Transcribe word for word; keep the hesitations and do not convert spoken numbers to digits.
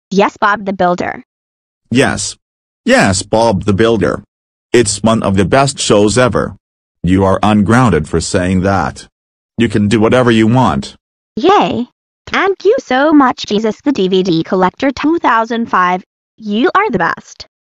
Yes, Bob the Builder. Yes. Yes, Bob the Builder. It's one of the best shows ever. You are ungrounded for saying that. You can do whatever you want. Yay! Thank you so much, Jesus the D V D Collector two thousand five. You are the best.